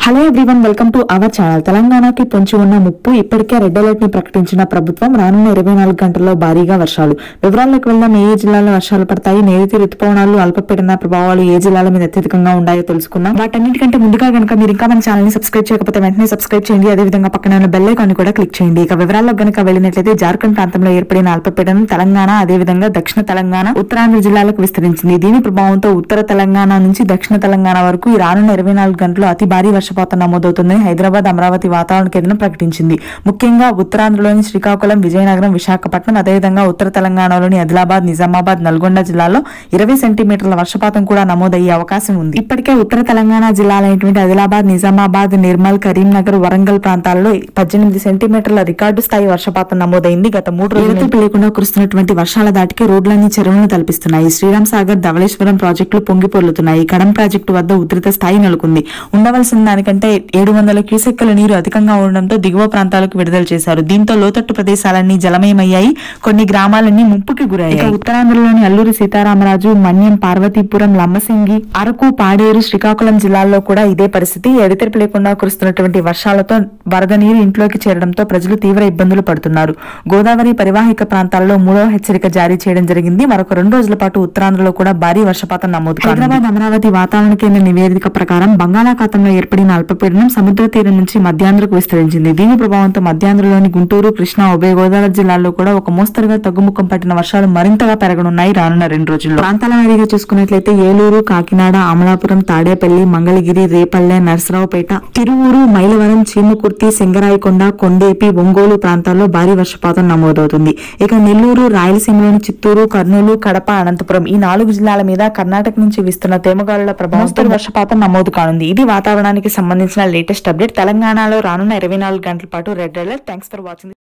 Hello everyone, welcome to our channel. తెలంగాణకి పొంచి ఉన్న ముప్పు ఇప్పటికే రెడ్ అలర్ట్ ని ప్రకటించిన ప్రభుత్వం రానున్న 24 గంటల్లో భారీగా వర్షాలు. వివరాల్లోకి వెళ్దాం. ఏ జిల్లాలో వర్షాలు పడతాయి, నైరుతి రుతుపవనాలు అల్పపీడన ప్రభావాలు ఏ జిల్లాల మీద అత్యధికంగా ఉన్నాయో తెలుసుకుందాం. వాటన్నిటికంటే ముందుగా కనుక మీరు ఇంకా మన ఛానల్ ని సబ్స్క్రైబ్ చేయకపోతే వెంటనే సబ్స్క్రైబ్ చేయండి. అదేవిధంగా పక్కన ఉన్న బెల్ ఐకాన్ కూడా క్లిక్ చేయండి. ఇక వివరాల్లో గనుక వెళ్ళినట్లయితే జార్ఖండ్ ప్రాంతంలో ఏర్పడిన అల్పపీడనం తెలంగాణ, అదేవిధంగా దక్షిణ తెలంగాణ, ఉత్తరాంధ్ర జిల్లాలకు విస్తరించింది. దీని ప్రభావంతో ఉత్తర తెలంగాణ నుంచి దక్షిణ తెలంగాణ వరకు ఈ రానున్న 24 గంటలు అతి భారీ వర్షపాతం నమోదవుతుందని హైదరాబాద్, అమరావతి వాతావరణ కేంద్రం ప్రకటించింది. ముఖ్యంగా ఉత్తరాంధ్రలోని శ్రీకాకుళం, విజయనగరం, విశాఖపట్నం, అదేవిధంగా ఉత్తర తెలంగాణలోని ఆదిలాబాద్, నిజామాబాద్, నల్గొండ జిల్లాల్లో 20 సెంటీమీటర్ల వర్షపాతం కూడా నమోదయ్యే అవకాశం ఉంది. ఇప్పటికే ఉత్తర తెలంగాణ జిల్లాలైనటువంటి ఆదిలాబాద్, నిజామాబాద్, నిర్మల్, కరీంనగర్, వరంగల్ ప్రాంతాల్లో 18 సెంటీమీటర్ల రికార్డు స్థాయి వర్షపాతం నమోదైంది. గత 3 రోజులు లేకుండా కురుస్తున్నటువంటి వర్షాల దాటికి రోడ్లన్నీ చెరువులను తలపిస్తున్నాయి. శ్రీరామ్ సాగర్, ధవళేశ్వరం ప్రాజెక్టులు పొంగి పొర్లుతున్నాయి. కడం ప్రాజెక్టు వద్ద ఉధృత స్థాయి నెలకొంది. ఉండవలసిన దానికంటే 700 క్యూసెక్కుల నీరు అధికంగా ఉండడంతో దిగువ ప్రాంతాలకు విడుదల చేశారు. దీంతో లోతట్టు ప్రదేశాలన్నీ జలమయమయ్యాయి. కొన్ని గ్రామాలన్నీ ముప్పుకి గురయ్యాయి. ఉత్తరాంధ్రలోని అల్లూరి సీతారామరాజు, మన్యం, పార్వతీపురం, లంబసింగి, అరకు, పాడేరు, శ్రీకాకుళం జిల్లాల్లో కూడా ఇదే పరిస్థితి. ఎడతెరిపి లేకుండా కురుస్తున్నటువంటి వర్షాలతో వరద నీరు ఇంట్లోకి చేరడంతో ప్రజలు తీవ్ర ఇబ్బందులు పడుతున్నారు. గోదావరి పరివాహిక ప్రాంతాల్లో 3వ హెచ్చరిక జారీ చేయడం జరిగింది. మరొక 2 రోజుల పాటు ఉత్తరాంధ్రలో కూడా భారీ వర్షపాతం నమోదు. హైదరాబాద్, అమరావతి వాతావరణ కేంద్ర నివేదిక ప్రకారం బంగాళాఖాతంలో ఏర్పడిన అల్పపీడనం సముద్ర తీరం నుంచి మధ్యాంధ్రకు విస్తరించింది. దీని ప్రభావంతో మధ్యాంధ్రలోని గుంటూరు, కృష్ణా, ఉభయ గోదావరి జిల్లాల్లో కూడా ఒక మోస్తరుగా తగ్గుముఖం పట్టిన వర్షాలు మరింతగా పెరగనున్నాయి రానున్న 2 రోజుల్లో. ప్రాంతాల వారీగా చూసుకున్నట్లయితే ఏలూరు, కాకినాడ, అమలాపురం, తాడేపల్లి, మంగళగిరి, రేపల్లె, నర్సరావుపేట, తిరువూరు, మైలవరం, చీమకుర్తి, సింగరాయకొండ, కొండేపి, ఒంగోలు ప్రాంతాల్లో భారీ వర్షపాతం నమోదవుతుంది. ఇక నెల్లూరు, రాయలసీమలోని చిత్తూరు, కర్నూలు, కడప, అనంతపురం ఈ 4 జిల్లాల మీద కర్ణాటక నుంచి వీస్తున్న తేమగాలుల ప్రభావంతో వర్షపాతం నమోదు కానుంది. ఇది వాతావరణానికి సంబంధించిన లేటెస్ట్ అప్డేట్. తెలంగాణలో రానున్న 24 గంటల పాటు red alert. Thanks for watching.